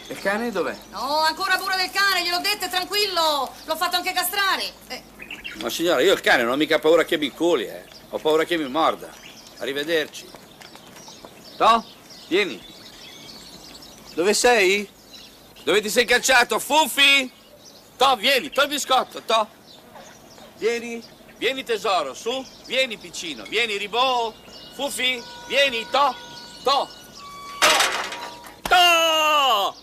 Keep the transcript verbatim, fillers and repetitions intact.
Il cane dov'è? No, ancora pure del cane, gliel'ho detto, è tranquillo. L'ho fatto anche castrare. Eh. Ma signora, io il cane non ho mica paura che mi culi, eh. Ho paura che mi morda. Arrivederci. To, vieni. Dove sei? Dove ti sei cacciato, Fuffi? To, vieni, to il biscotto, To. Vieni, vieni tesoro, su. Vieni piccino, vieni Ribò. Fuffi, vieni, To, To. To. To!